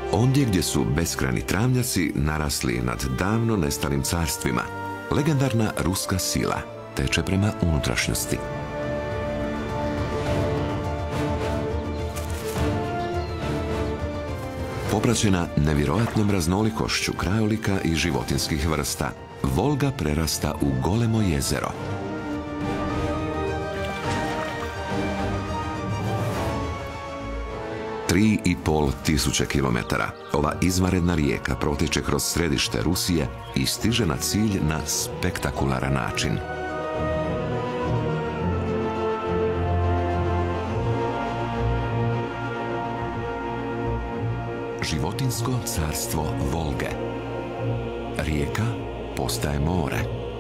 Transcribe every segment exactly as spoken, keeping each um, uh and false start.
Ondje gdje su beskrajni travnjaci narasli nad davno nestalim carstvima, legendarna ruska sila teče prema unutrašnjosti. Popraćena nevjerojatnom raznolikošću krajolika i životinskih vrsta, Volga prerasta u golemo jezero. Tri i pol tisuće kilometara ova izvanredna rijeka protiče kroz središte Rusije i stiže na cilj na spektakularan način. Životinsko carstvo Volge. Rijeka postaje more.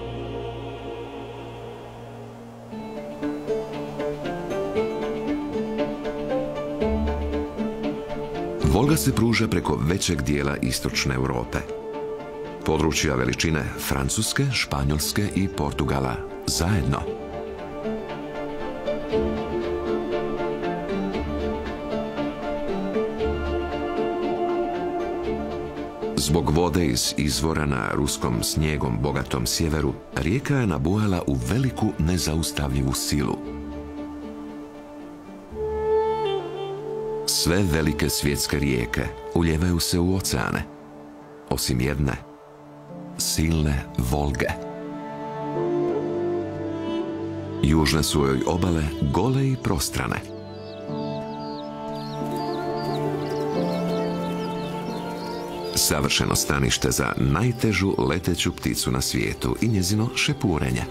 Volga se pruža preko većeg dijela istočne Europe. Područja veličine Francuske, Španjolske i Portugala zajedno. Zbog vode iz izvora na ruskom snijegom bogatom sjeveru, rijeka je nabujala u veliku nezaustavljivu silu. Sve velike svjetske rijeke ulijevaju se u oceane, osim jedne, silne Volge. Južne su joj obale gole i prostrane. Savršeno stanište za najtežu leteću pticu na svijetu i njezino šepurenje.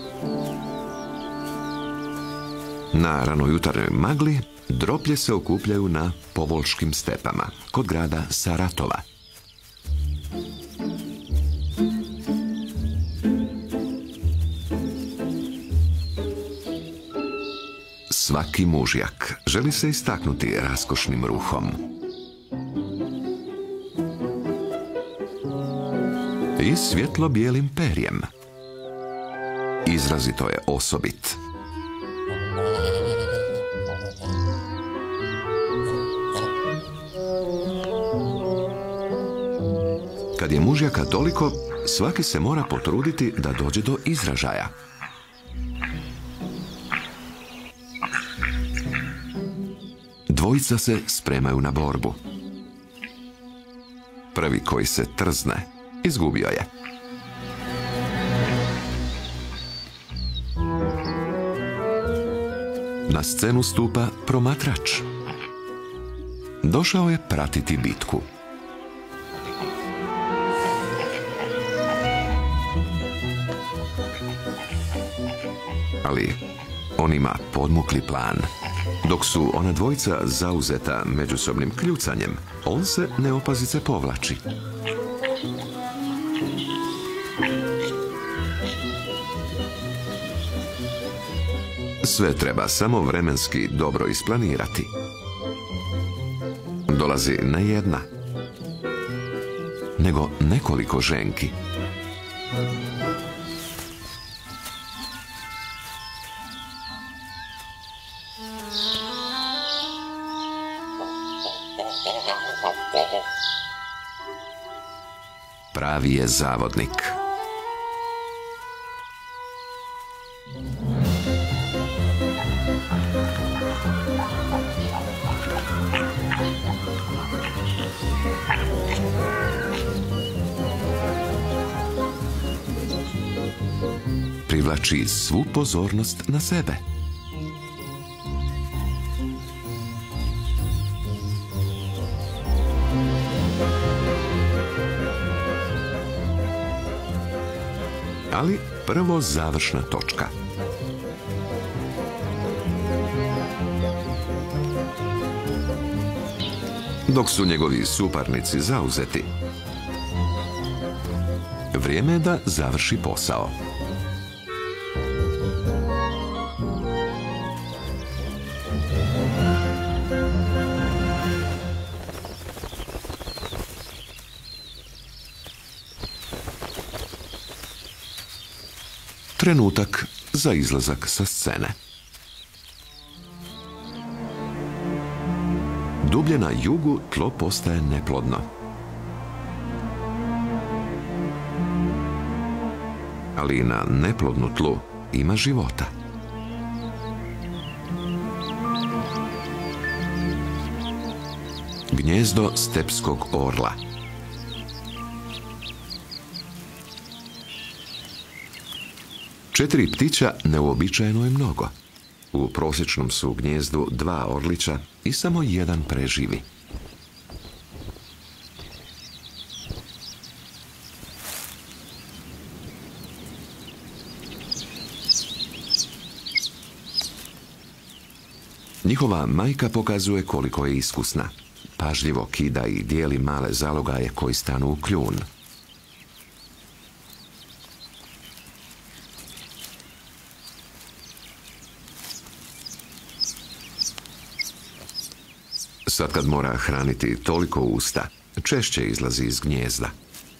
Na ranojutarnjoj magli droplje se okupljaju na Povolškim stepama, kod grada Saratova. Svaki mužjak želi se istaknuti raskošnim ruhom. I svjetlo-bijelim perjem. Izrazito je osobit. Kad je mužjaka toliko, svaki se mora potruditi da dođe do izražaja. Dvojica se spremaju na borbu. Prvi koji se trzne, izgubio je. Na scenu stupa promatrač. Došao je pratiti bitku. Ali on ima podmukli plan. Dok su ona dvojica zauzeta međusobnim kljucanjem, on se neopazice povlači. Sve treba samo vremenski dobro isplanirati. Dolazi ne jedna, nego nekoliko ženki. Pravi je zavodnik. Privlači svu pozornost na sebe. Ali prvo završna točka. Dok su njegovi suparnici zauzeti, vrijeme je da završi posao. Trenutak za izlazak sa scene. Dublje na jugu tlo postaje neplodno. Ali i na neplodnu tlu ima života. Gnjezdo stepskog orla. Četiri ptića neuobičajeno je mnogo. U prosječnom su gnjezdu dva orlića i samo jedan preživi. Njihova majka pokazuje koliko je iskusna. Pažljivo kida i dijeli male zalogaje koji stanu u kljun. Sad kad mora hraniti toliko usta, češće izlazi iz gnjezda.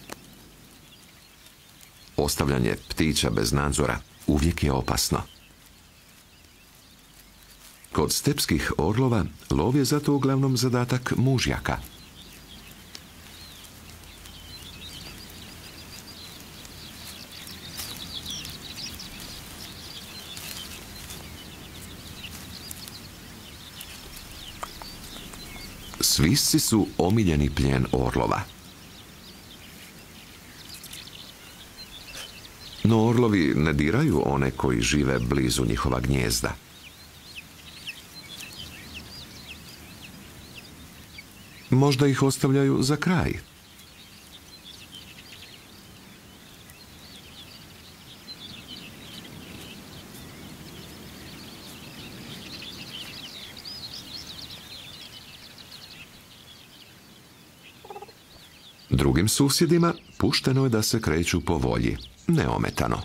Ostavljanje ptića bez nadzora uvijek je opasno. Kod stepskih orlova lov je zato uglavnom zadatak mužjaka. Svisci su omiljeni plijen orlova. No orlovi ne diraju one koji žive blizu njihova gnjezda. Možda ih ostavljaju za kraj. Drugim susjedima pušteno je da se kreću po volji, neometano.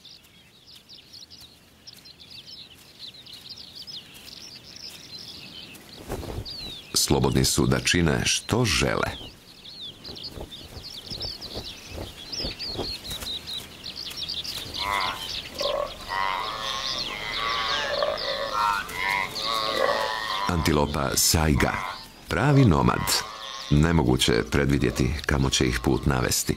Slobodni su da čine što žele. Antilopa sajga, pravi nomad. Nemoguće je predvidjeti kamo će ih put navesti.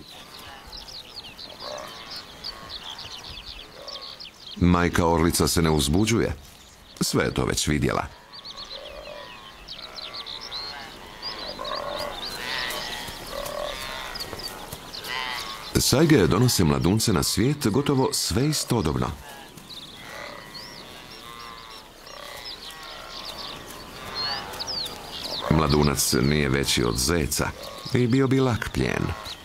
Majka orlica se ne uzbuđuje. Sve je to već vidjela. Sajge donose mladunce na svijet gotovo sve istodobno. Mladunac nije veći od zeca i bio bi lak plijen.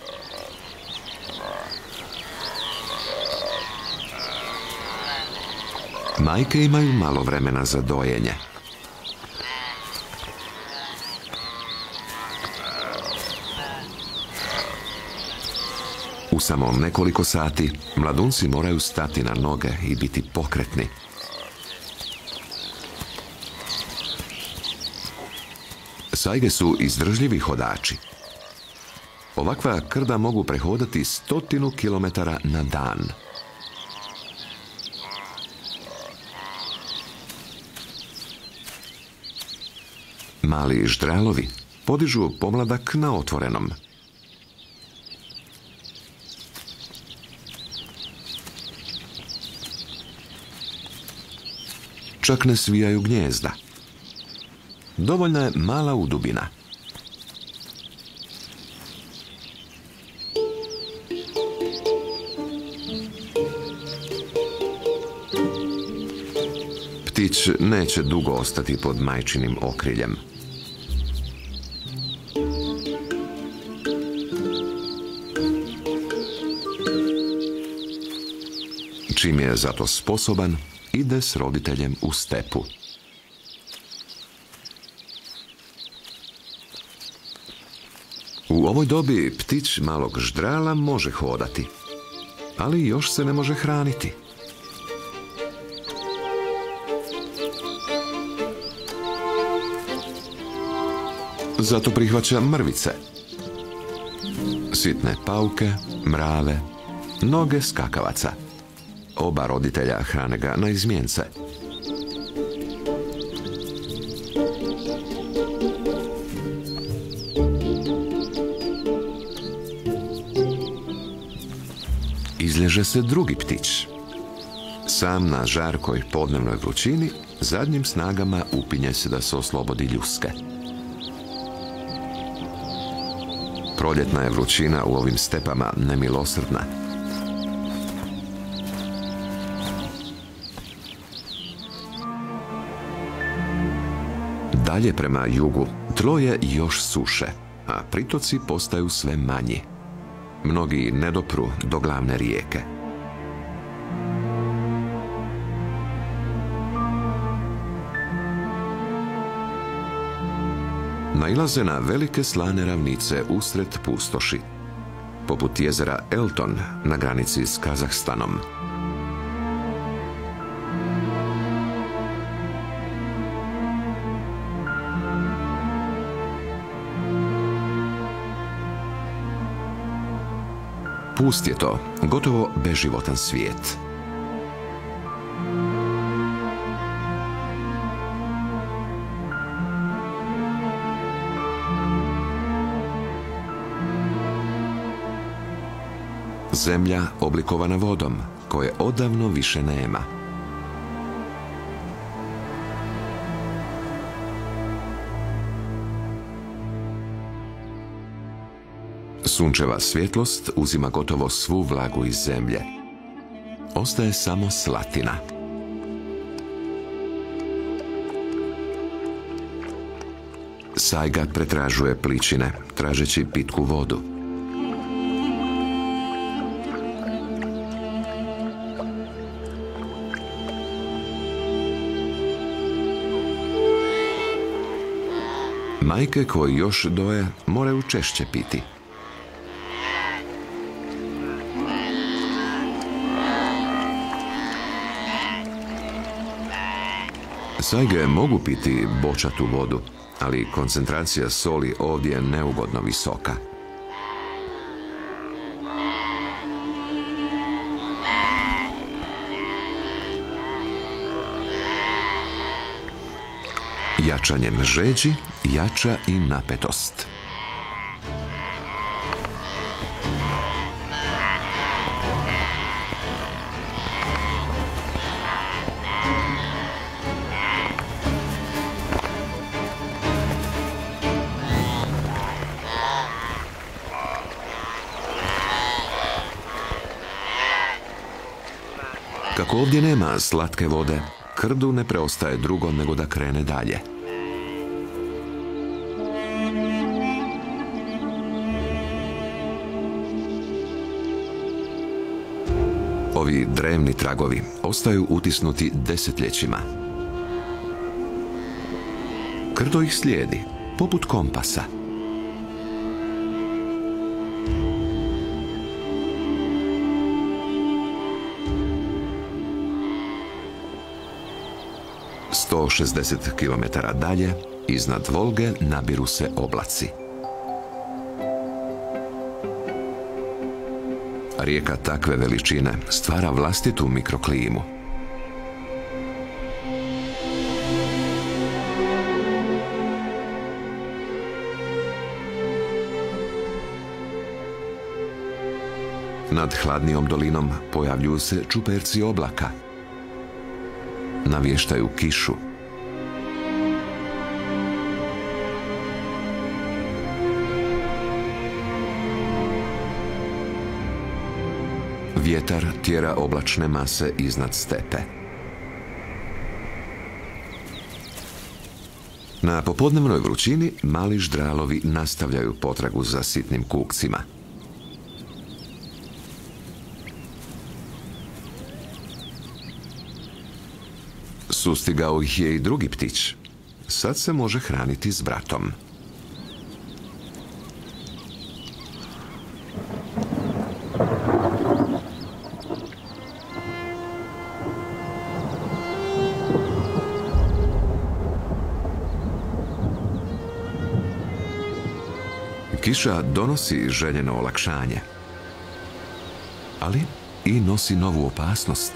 Majke imaju malo vremena za dojenje. U samo nekoliko sati mladunci moraju stati na noge i biti pokretni. Sajge su izdržljivi hodači. Ovakva krda mogu prehodati stotinu kilometara na dan. Mali ždralovi podižu pomladak na otvorenom. Čak ne svijaju gnjezda. Dovoljna je mala udubina. Ptić neće dugo ostati pod majčinim okriljem. Čim je zato sposoban, ide s roditeljem u stepu. U ovoj dobi ptić malog ždrala može hodati, ali još se ne može hraniti. Zato prihvaća mrvice, sitne pauke, mrave, noge skakavaca. Oba roditelja hrane ga na izmjence. penježe se drugi ptić. Sam na žarkoj podnevnoj vrućini zadnjim snagama upinje se da se oslobodi ljuske. Proljetna je vrućina u ovim stepama nemilosrdna. Dalje prema jugu tlo je još suše, a pritoci postaju sve manji. Mnogi ne dopru do glavne rijeke. Nailaze na velike slane ravnice usred pustoši, poput jezera Elton na granici s Kazahstanom. Pust je to, gotovo beživotan svijet. Zemlja oblikovana vodom, koje odavno više nema. Sunčeva svjetlost uzima gotovo svu vlagu iz zemlje. Ostaje samo slatina. Sajga pretražuje pličine, tražeći pitku vodu. Majke koji još doje moraju češće piti. Sajge mogu piti bočatu vodu, ali koncentracija soli ovdje je neugodno visoka. Jačanjem žeđi jača i napetost. Kako ovdje nema slatke vode, krdu ne preostaje drugo nego da krene dalje. Ovi drevni tragovi ostaju utisnuti desetljećima. Krdo ih slijedi, poput kompasa. sto šezdeset kilometara dalje, iznad Volge nabiru se oblaci. Rijeka takve veličine stvara vlastitu mikroklimu. Nad hladnijom dolinom pojavljuju se čuperci oblaka. Navještaju kišu. Vjetar tjera oblačne mase iznad stepe. Na popodnevnoj vrućini mali ždralovi nastavljaju potragu za sitnim kukcima. Sustigao ih je i drugi ptić. Sad se može hraniti s bratom. Kiša donosi željeno olakšanje, ali i nosi novu opasnost.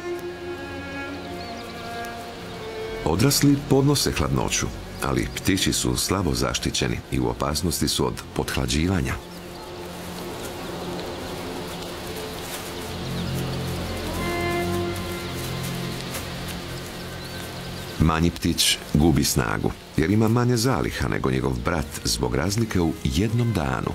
Odrasli podnose hladnoću, ali ptići su slabo zaštićeni i u opasnosti su od pothlađivanja. Manji ptić gubi snagu, jer ima manje zaliha nego njegov brat zbog razlike u jednom danu.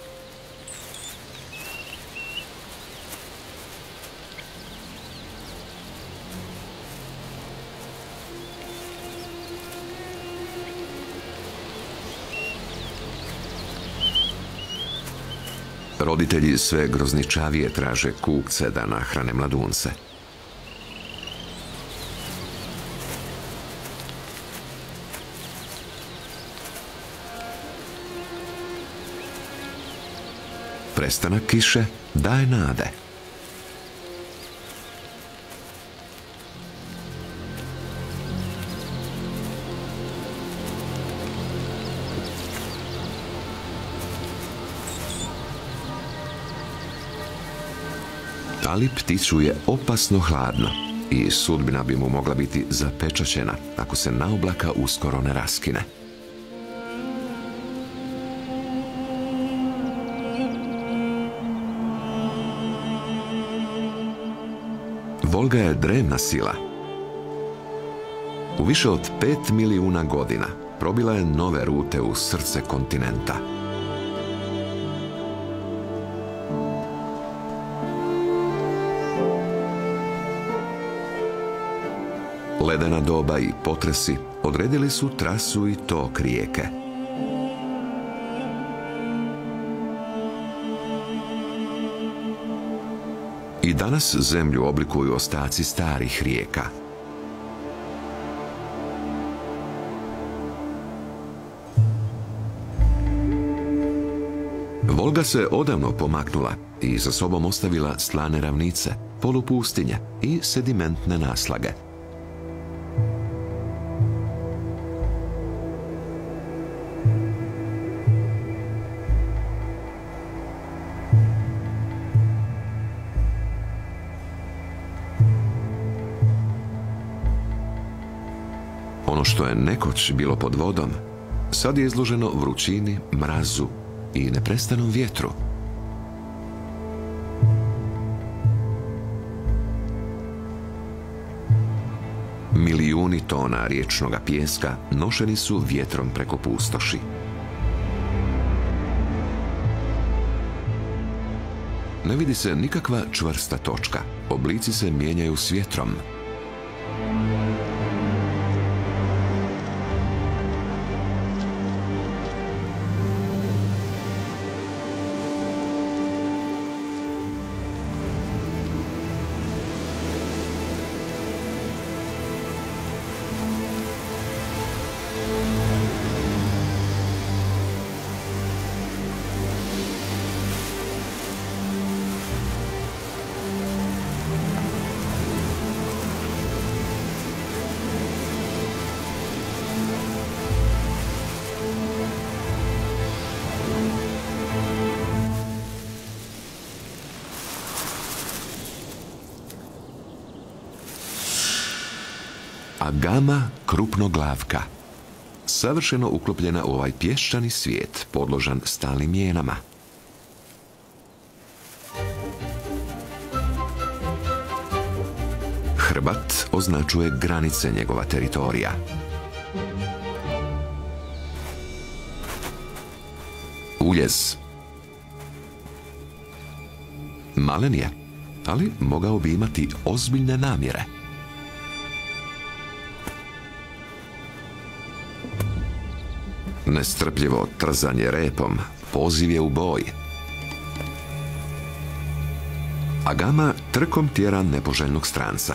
Roditelji sve grozničavije traže kukce da nahrane mladunce. Prestanak kiše daje nade. Ali ptiću je opasno hladno i sudbina bi mu mogla biti zapečaćena ako se naoblaka uskoro ne raskine. Volga je drevna sila. U više od pet milijuna godina probila je nove rute u srce kontinenta. Ledena doba i potresi odredili su trasu i tok rijeke. I danas zemlju oblikuju ostaci starih rijeka. Volga se odavno pomaknula i za sobom ostavila slane ravnice, polupustinje i sedimentne naslage. Ono što je nekoć bilo pod vodom, sad je izloženo vrućini, mrazu i neprestanom vjetru. Milijuni tona riječnog pijeska nošeni su vjetrom preko pustoši. Ne vidi se nikakva čvrsta točka, oblici se mijenjaju s vjetrom. Agama krupnoglavka, savršeno uklopljena u ovaj pješčani svijet, podložan stalnim mijenama. Hrbat označuje granice njegova teritorija. Uljez. Malen je, ali mogao bi imati ozbiljne namjere. Nestrpljivo trzanje repom, poziv je u boj. Agama trkom tjera nepoželjnog stranca.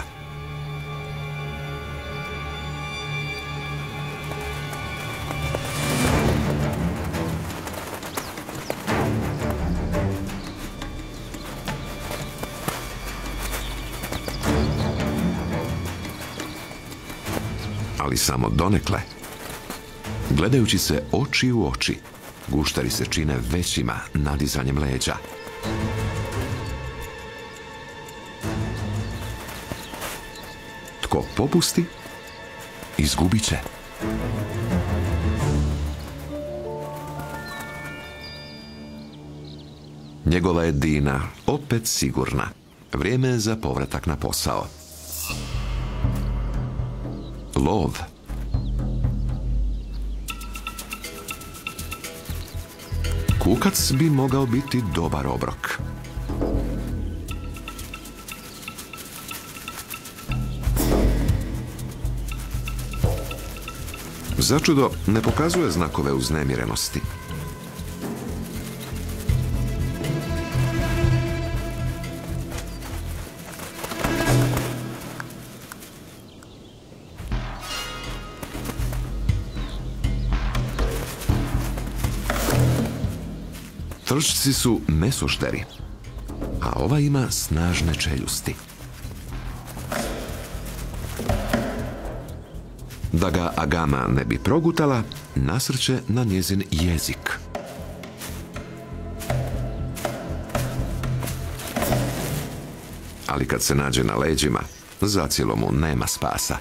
Ali samo donekle. Gledajući se oči u oči, guštari se čine većima nadizanjem leđa. Tko popusti, izgubit će. Njegova je Dina opet sigurna. Vrijeme je za povratak na posao. lov. Kukac bi mogao biti dobar obrok. Začudo ne pokazuje znakove uznemirenosti. Trčci su mesošteri, a ova ima snažne čeljusti. Da ga agama ne bi progutala, nasrće na njezin jezik. Ali kad se nađe na leđima, zacijelo mu nema spasa.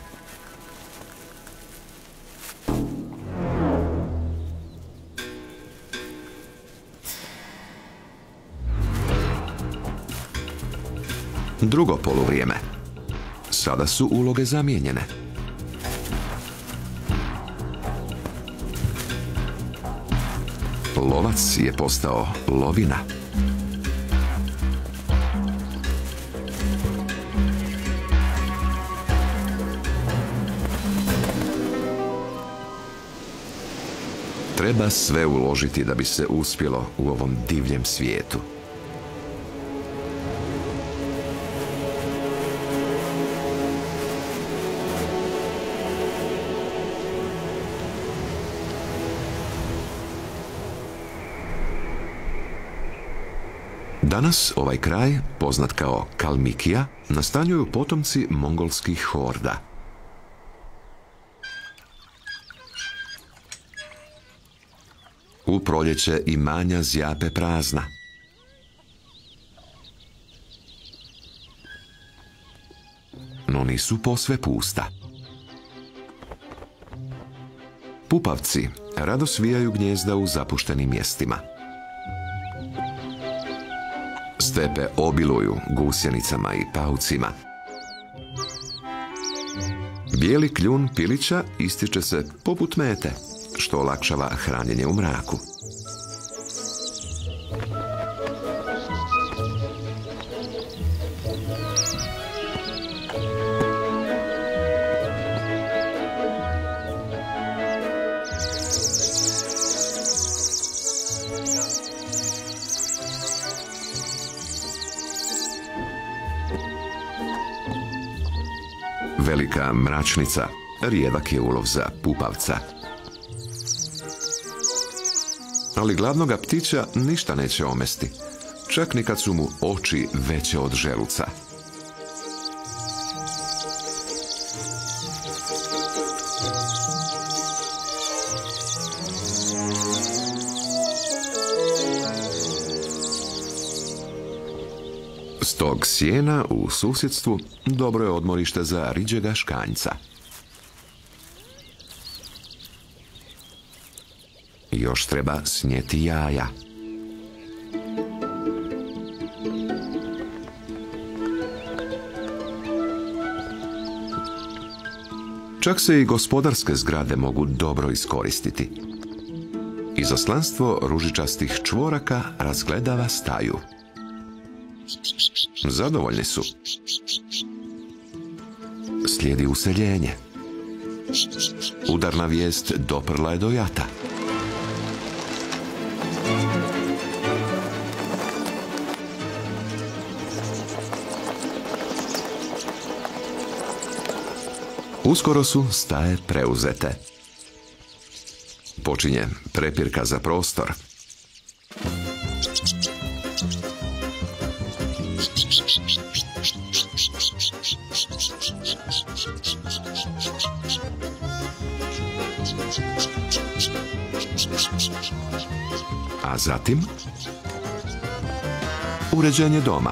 Drugo poluvrijeme. Sada su uloge zamijenjene. Lovac je postao lovina. Treba sve uložiti da bi se uspjelo u ovom divljem svijetu. Danas ovaj kraj, poznat kao Kalmikija, nastanjuju potomci mongolskih horda. U proljeće imanja zjape prazna. No nisu posve pusta. Pupavci rado svijaju gnijezda u zapuštenim mjestima. Stepe obiluju gusjenicama i paucima. Bijeli kljun pilića ističe se poput mete, što olakšava hranjenje u mraku. Velika mračnica, rijedak je ulov za pupavca. Ali gladnoga ptića ništa neće omesti, čak ni kad su mu oči veće od želuca. S tog sjena u susjedstvu dobro je odmorište za riđega škanjca. Još treba snijeti jaja. Čak se i gospodarske zgrade mogu dobro iskoristiti. Izaslanstvo ružičastih čvoraka razgledava staju. Zadovoljni su. Slijedi useljenje. Udarna vijest doprla je do jata. Uskoro su staje preuzete. Počinje prepirka za prostor. A zatim uređenje doma.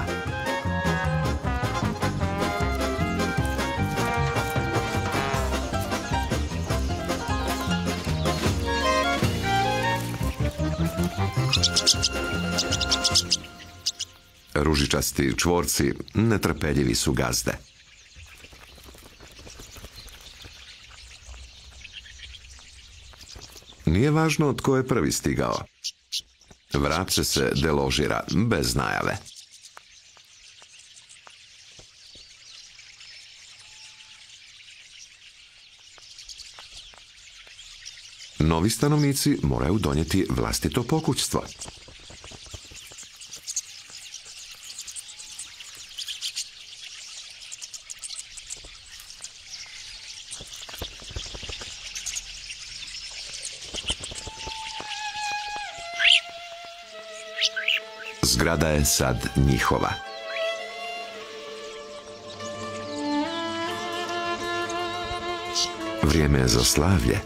Ružičasti čvorci netrpeljivi su gazde. Nije važno tko je prvi stigao. Vrapce se deložira bez najave. Novi stanovnici moraju donijeti vlastito pokućstvo. Zgrada je sad njihova. Vrijeme je za slavlje.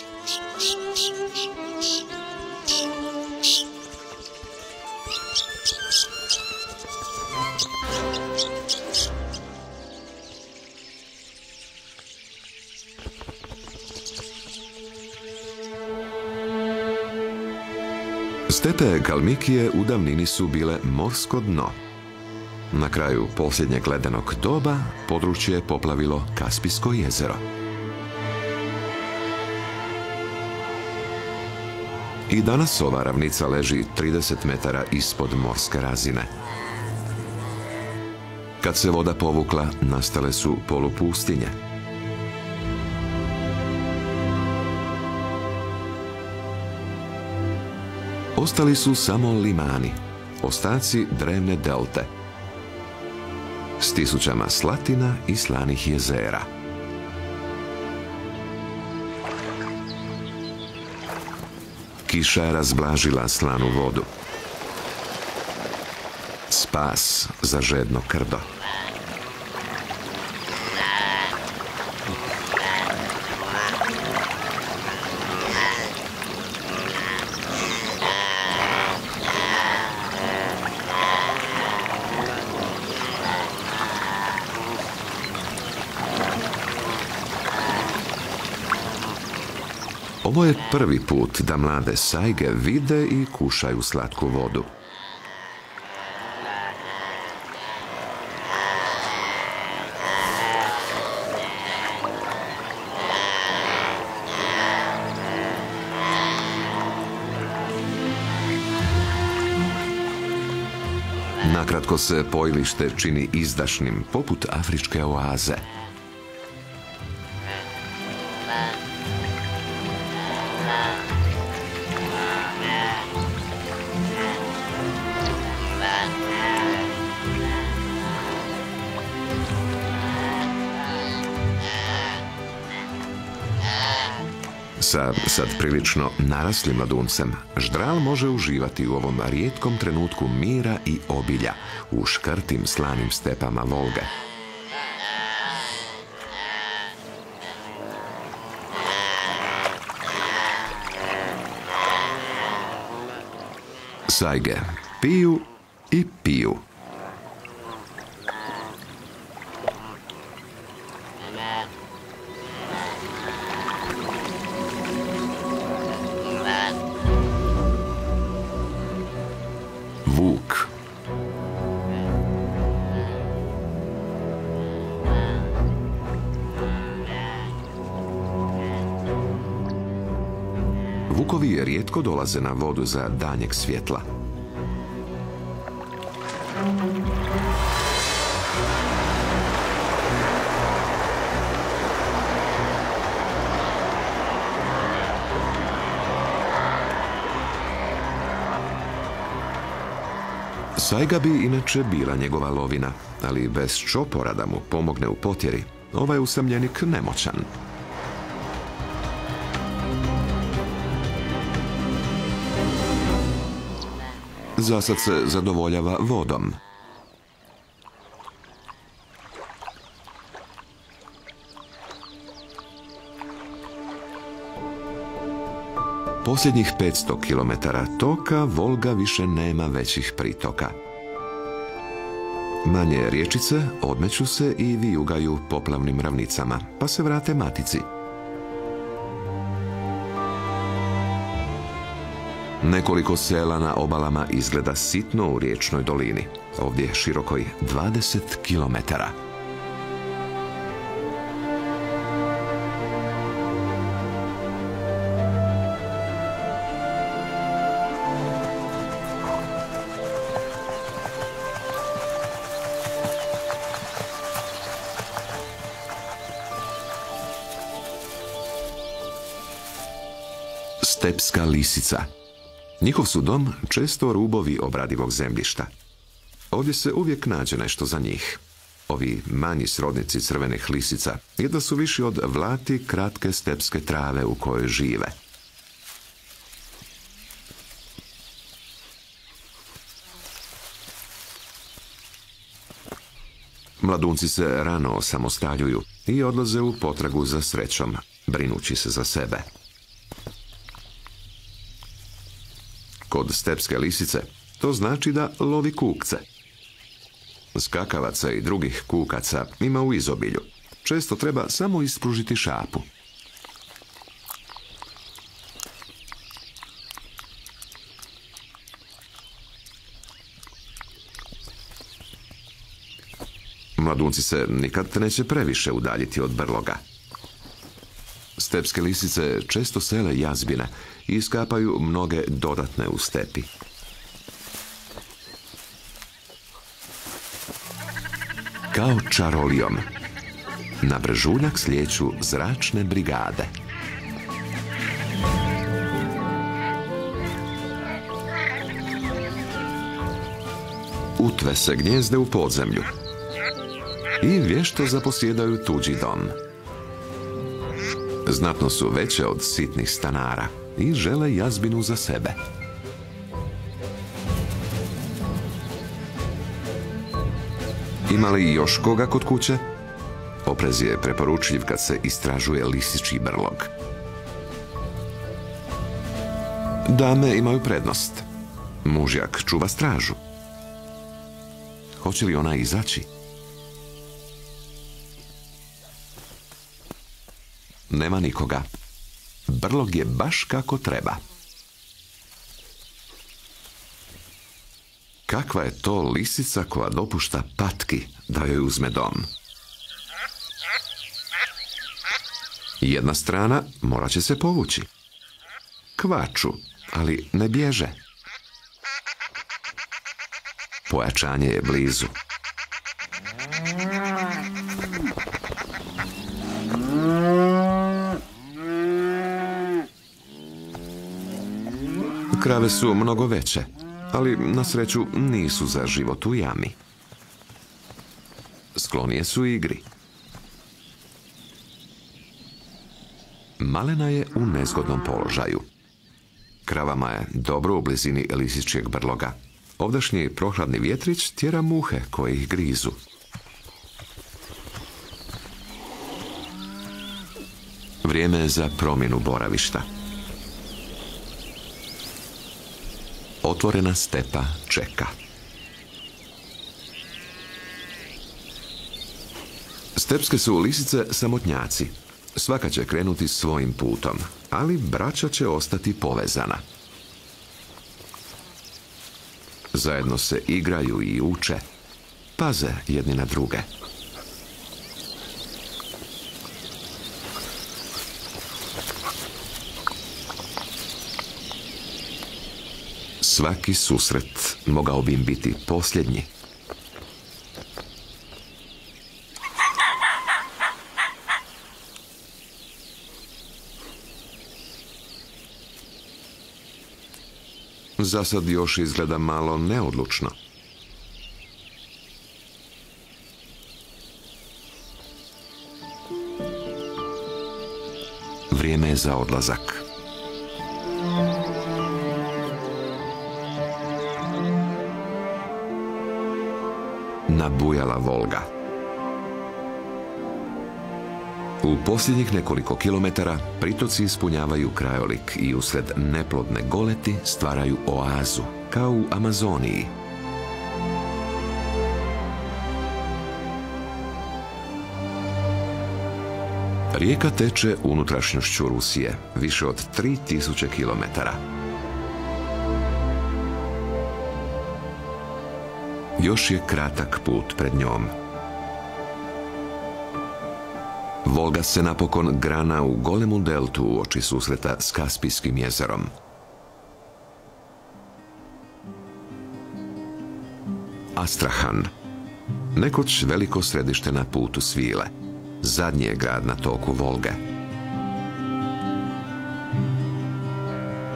Stepe Kalmikije u davnini su bile morsko dno. Na kraju posljednjeg ledenog doba područje je poplavilo Kaspijsko jezero. I danas ova ravnica leži trideset metara ispod morske razine. Kad se voda povukla, nastale su polupustinje. Ostali su samo limani, ostaci drevne delte, s tisućama slatina i slanih jezera. Kiša je razblažila slanu vodu. Spas za žedno krdo. Ovo je prvi put da mlade sajge vide i kušaju slatku vodu. Nakratko se pojilište čini izdašnim, poput afričke oaze. Sa sad prilično naraslim mladuncem, ždral može uživati u ovom rijetkom trenutku mira i obilja u škrtim slanim stepama Volge. Sajge piju i piju. Vuk. Vukovi rijetko dolaze na vodu za danjeg svjetla. Sajga bi inače bila njegova lovina, ali bez čopora da mu pomogne u potjeri, ovaj usamljenik nemoćan. Zasad se zadovoljava vodom. Posljednjih petsto kilometara toka Volga više nema većih pritoka. Manje riječice odmeću se i vijugaju poplavnim ravnicama, pa se vrate matici. Nekoliko sela na obalama izgleda sitno u riječnoj dolini, ovdje širokoj dvadeset kilometara. Stepska lisica. Njihov su dom često rubovi obradivog zemljišta. Ovdje se uvijek nađe nešto za njih. Ovi manji srodnici crvenih lisica jedva su viši od vlati kratke stepske trave u kojoj žive. Mladunci se rano osamostaljuju i odlaze u potragu za srećom, brinući se za sebe. Kod stepske lisice to znači da lovi kukce. Skakavaca i drugih kukaca ima u izobilju. Često treba samo ispružiti šapu. Mladunci se nikad neće previše udaljiti od brloga. Stepske lisice često sele jazbine i iskapaju mnoge dodatne u stepi. Kao čarolijom, na brežuljak slijeću zračne brigade. Utve se gnjezde u podzemlju i vješto zaposjedaju tuđi dom. Znatno su veće od sitnih stanara i žele jazbinu za sebe. Ima li još koga kod kuće? Oprez je preporučljiv kad se istražuje lisičji brlog. Dame imaju prednost. Mužjak čuva stražu. Hoće li ona izaći? Nema nikoga. Brlog je baš kako treba. Kakva je to lisica koja dopušta patki da joj uzme dom? Jedna strana morat će se povući. Kvaču, ali ne bježe. Pojačanje je blizu. Krave su mnogo veće, ali na sreću nisu za život u jami. Sklonije su igri. Malena je u nezgodnom položaju. Kravama je dobro u blizini lisičjeg brloga. Ovdašnji prohladni vjetrić tjera muhe koje ih grizu. Vrijeme je za promjenu boravišta. Otvorena stepa čeka. Stepske su lisice samotnjaci. Svaka će krenuti svojim putom, ali braća će ostati povezana. Zajedno se igraju i uče. Paze jedni na druge. Svaki susret mogao bi im biti posljednji. Zasad još izgleda malo neodlučno. Vrijeme je za odlazak. Nabujala Volga. U posljednjih nekoliko kilometara pritoci ispunjavaju krajolik i usred neplodne goleti stvaraju oazu, kao u Amazoniji. Rijeka teče unutrašnjošću Rusije, više od tri tisuće kilometara. Još je kratak put pred njom. Volga se napokon grana u golemu deltu uoči susreta s Kaspijskim jezerom. Astrahan, nekoć veliko središte na putu svile, zadnji je grad na toku Volge.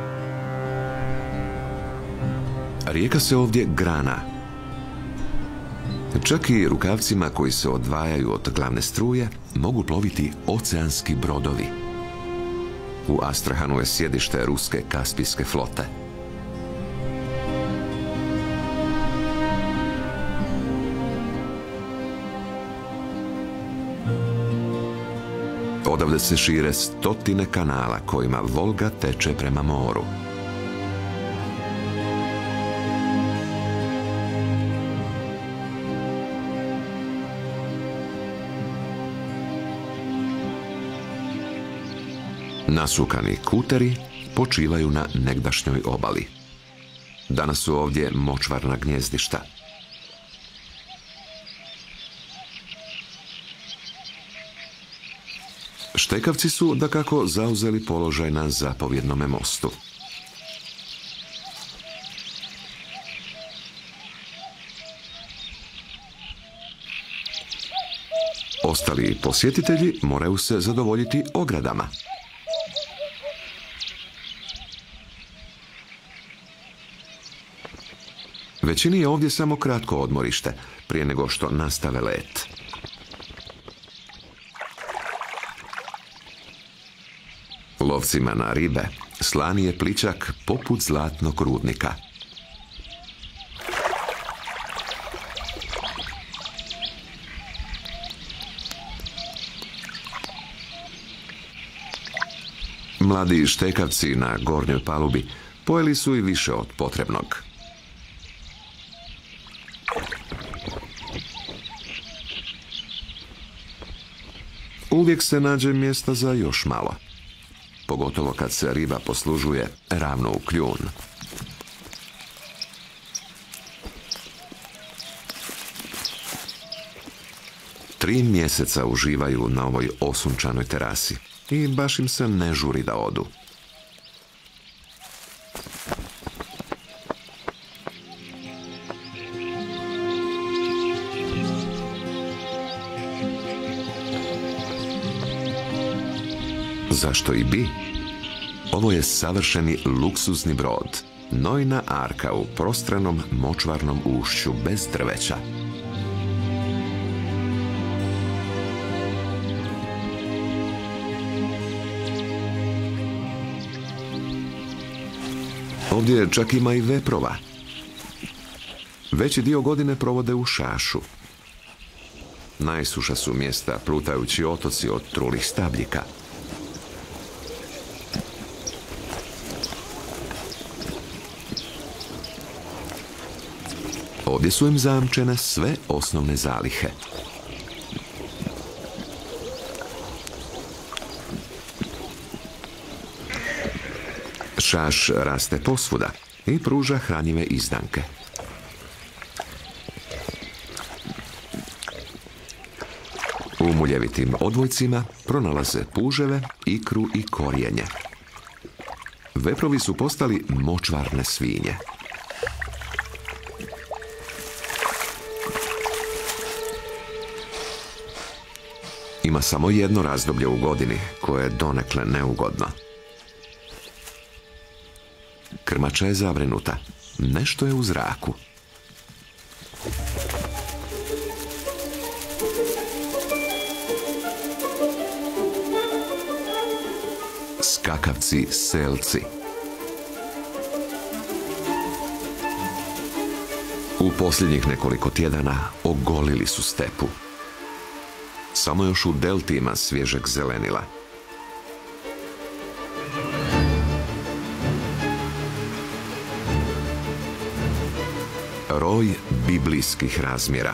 Rijeka se ovdje grana. Čak i rukavcima koji se odvajaju od glavne struje mogu ploviti oceanski brodovi. U Astrahanu je sjedište ruske Kaspijske flote. Odavde se šire stotine kanala kojima Volga teče prema moru. Nasukani kuteri počivaju na negdašnjoj obali. Danas su ovdje močvarna gnjezdišta. Štekavci su dakako zauzeli položaj na zapovjednome mostu. Ostali posjetitelji moraju se zadovoljiti ogradama. Većini je ovdje samo kratko odmorište, prije nego što nastave let. Lovcima na ribe slani je plićak poput zlatnog rudnika. Mladi štekavci na gornjoj palubi pojeli su i više od potrebnog. Uvijek se nađe mjesta za još malo, pogotovo kad se riba poslužuje ravno u kljun. Tri mjeseca uživaju na ovoj osunčanoj terasi i baš im se ne žuri da odu. Zašto i bi? Ovo je savršeni luksuzni brod, Nojna arka u prostranom močvarnom ušću bez drveća. Ovdje čak ima i veprova. Veći dio godine provode u šašu. Najsuša su mjesta plutajući otoci od trulih stabljika. Ovdje su im zamčene sve osnovne zalihe. Šaš raste posvuda i pruža hranjive izdanke. U muljevitim odvojcima pronalaze puževe, ikru i korijenje. Veprovi su postali močvarne svinje. Ima samo jedno razdoblje u godini koje je donekle neugodno. Krmača je zabrinuta. Nešto je u zraku. Skakavci selci. U posljednjih nekoliko tjedana ogolili su stepu. Samo još u delti ima svježeg zelenila. Roj biblijskih razmjera.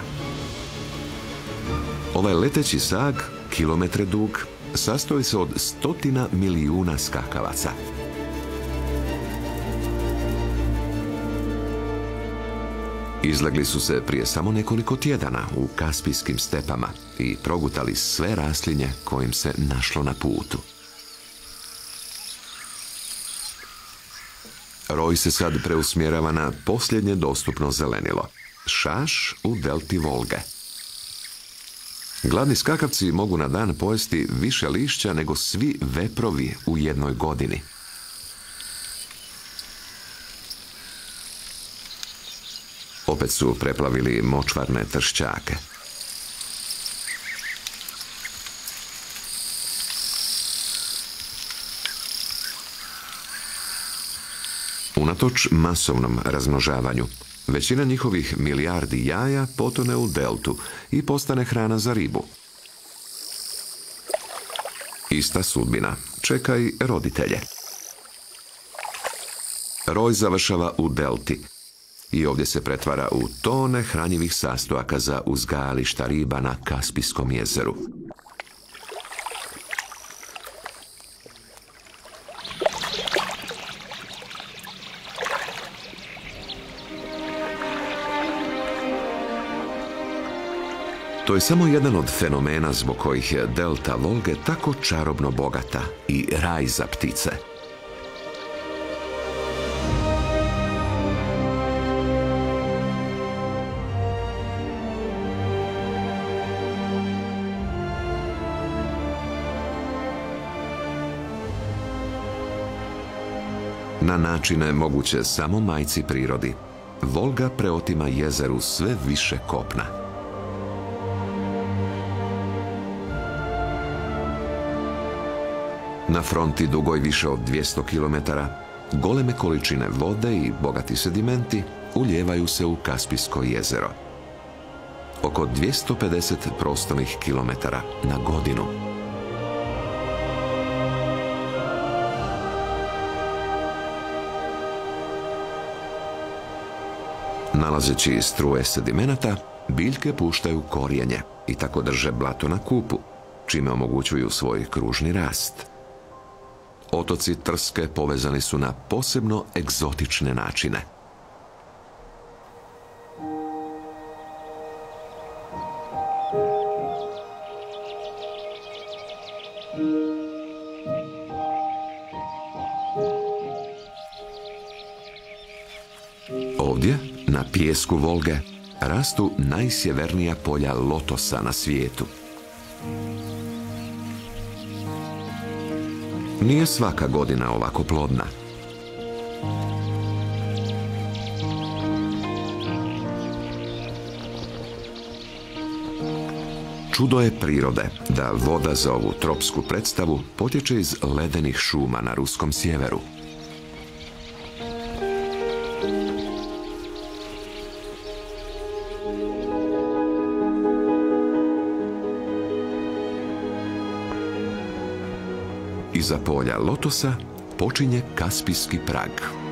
Ovaj leteći sag, kilometre dug, sastoji se od stotina milijuna skakavaca. Izlegli su se prije samo nekoliko tjedana u Kaspijskim stepama i progutali sve raslinje kojim se našlo na putu. Roj se sad preusmjerava na posljednje dostupno zelenilo, šaš u delti Volge. Gladni skakavci mogu na dan pojesti više lišća nego svi veprovi u jednoj godini. Opet su preplavili močvarne tršćake. Unatoč masovnom razmnožavanju, većina njihovih milijardi jaja potone u deltu i postane hrana za ribu. Ista sudbina čeka i roditelje. Roj završava u delti i ovdje se pretvara u tone hranjivih sastojaka za uzgajališta riba na Kaspijskom jezeru. To je samo jedan od fenomena zbog kojih je delta Volge tako čarobno bogata i raj za ptice. Na načine moguće samo majci prirodi, Volga preotima jezeru sve više kopna. Na fronti dugoj više od dvjesto kilometara, goleme količine vode i bogati sedimenti ulijevaju se u Kaspijsko jezero. Oko dvjesto pedeset prostornih kilometara na godinu. Nalazeći struje sedimenata, biljke puštaju korijenje i tako drže blato na kupu, čime omogućuju svoj kružni rast. Otoci Trske povezani su na posebno egzotične načine. Ovdje, na pijesku Volge, rastu najsjevernija polja lotosa na svijetu. Nije svaka godina ovako plodna. Čudo je prirode da voda za ovu tropsku predstavu potječe iz ledenih šuma na ruskom sjeveru. Iza polja lotosa počinje Kaspijski prag.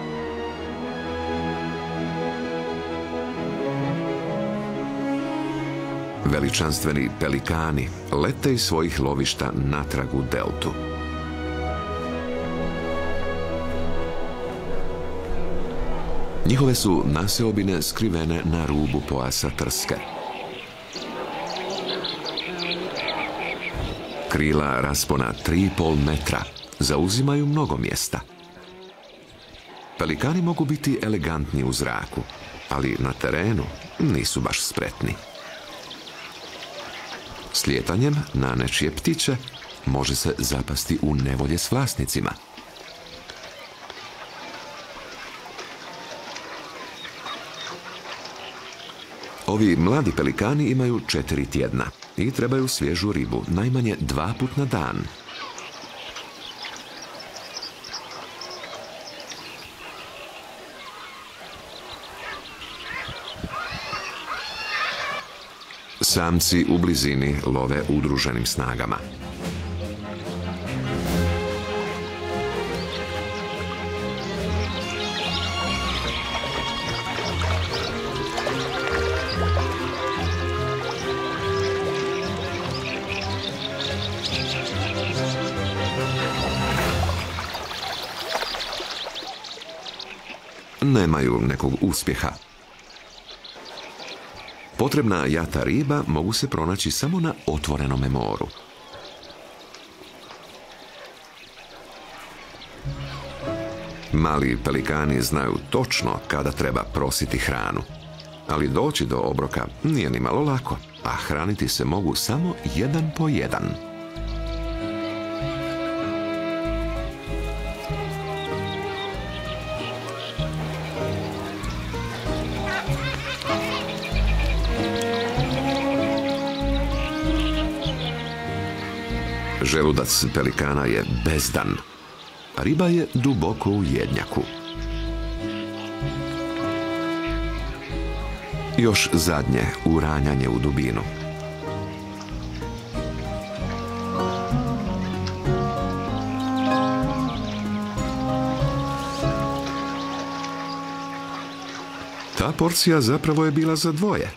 Veličanstveni pelikani lete iz svojih lovišta natrag u deltu. Njihove su naseobine skrivene na rubu pojasa Trske. Krila raspona tri i pol metra zauzimaju mnogo mjesta. Pelikani mogu biti elegantni u zraku, ali na terenu nisu baš spretni. Slijetanjem na nečije ptiće može se zapasti u nevolje s vlasnicima. Ovi mladi pelikani imaju četiri tjedna i trebaju svježu ribu najmanje dva put na dan. Samci u blizini love udruženim snagama. Nemaju nekog uspjeha. Potrebna jata riba mogu se pronaći samo na otvorenome moru. Mali pelikani znaju točno kada treba prositi hranu, ali doći do obroka nije ni malo lako, a hraniti se mogu samo jedan po jedan. Želudac pelikana je bezdan. Riba je duboko u jednjaku. Još zadnje uranjanje u dubinu. Ta porcija zapravo je bila za dvoje.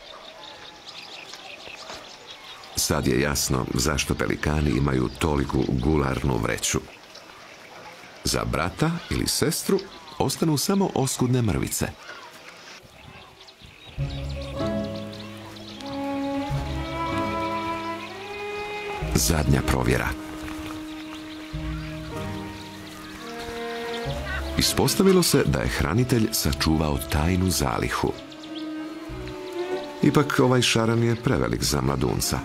Sad je jasno zašto pelikani imaju toliku gularnu vreću. Za brata ili sestru ostanu samo oskudne mrvice. Zadnja provjera. Ispostavilo se da je hranitelj sačuvao tajnu zalihu. Ipak ovaj šaran je prevelik za mladunca.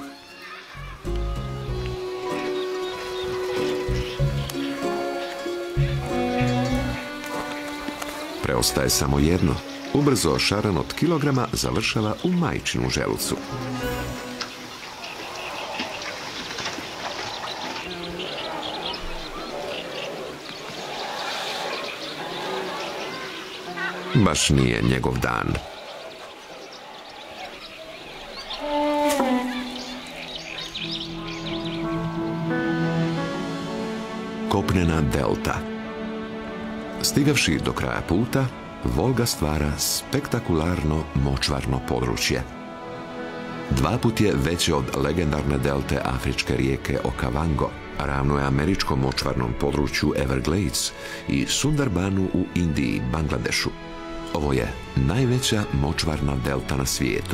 Preostaje samo jedno. Ubrzo šaran od kilograma završava u majčinu želucu. Baš nije njegov dan. Kopnena delta. Stigavši do kraja puta, Volga stvara spektakularno močvarno područje. Dva put je veće od legendarne delte afričke rijeke Okavango, ravno je američkom močvarnom području Everglades i Sundarbanu u Indiji i Bangladešu. Ovo je najveća močvarna delta na svijetu.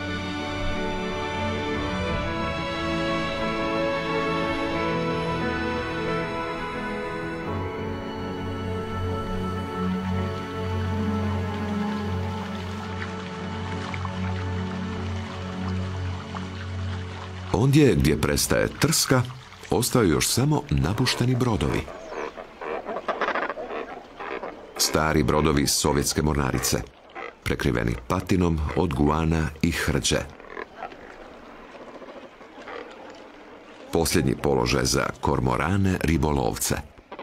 Ondje gdje prestaje trska, ostaju još samo napušteni brodovi. Stari brodovi sovjetske mornarice, prekriveni patinom od guana i hrđe. Posljednji položaj za kormorane ribolovce.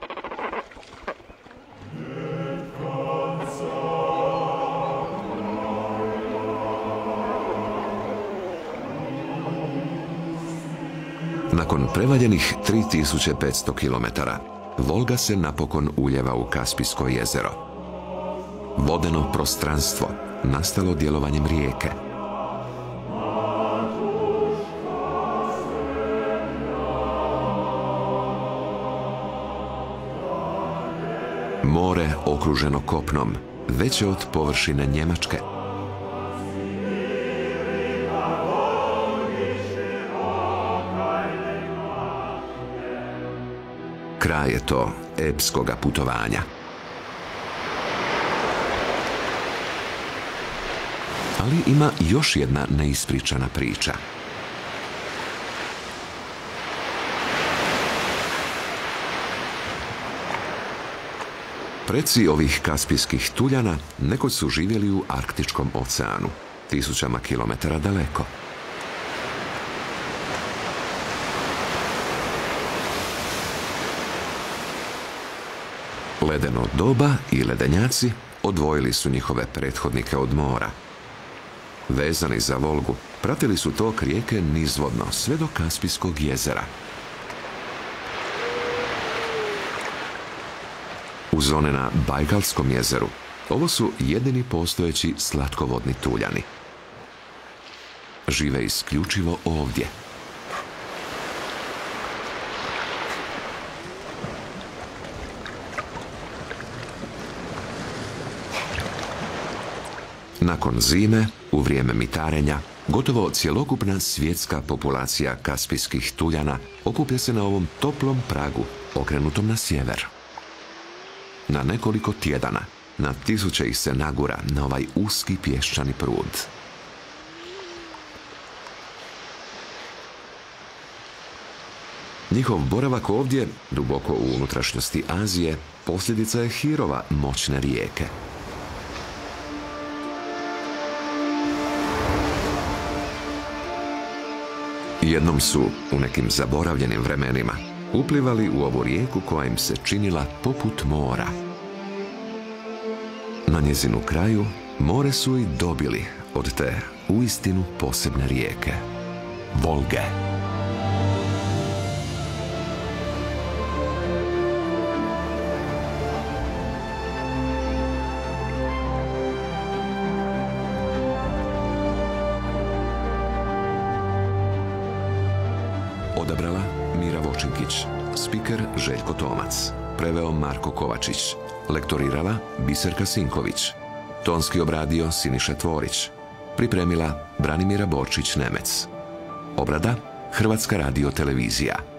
Nakon prevaljenih tri tisuće petsto kilometara, Volga se napokon uljeva u Kaspijsko jezero. Vodeno prostranstvo, nastalo djelovanjem rijeke. More okruženo kopnom, veće od površine Njemačke. Kraj je to epskoga putovanja. Ali ima još jedna neispričana priča. Preci ovih kaspijskih tuljana nekoć su živjeli u Arktičkom oceanu, tisućama kilometara daleko. Ledeno doba i ledenjaci odvojili su njihove prethodnike od mora. Vezani za Volgu, pratili su tok rijeke nizvodno sve do Kaspijskog jezera. U zone na Bajkalskom jezeru ovo su jedini postojeći slatkovodni tuljani. Žive isključivo ovdje. Nakon zime, u vrijeme mitarenja, gotovo cjelokupna svjetska populacija kaspijskih tuljana okuplja se na ovom toplom pragu, okrenutom na sjever. Na nekoliko tjedana, na tisuće ih se nagura na ovaj uski pješčani prud. Njihov boravak ovdje, duboko u unutrašnjosti Azije, posljedica je hirova moćne rijeke. Jednom su, u nekim zaboravljenim vremenima, uplivali u ovu rijeku koja im se činila poput mora. Na njezinu kraju more su i dobili od te uistinu posebne rijeke, Volge. Odabrala Mira Vočinkić, spiker Željko Tomac, preveo Marko Kovačić, lektorirala Biserka Sinković, tonski obradio Siniša Tvorić, pripremila Branimira Borčić Nemec. Obrada Hrvatska radio televizija.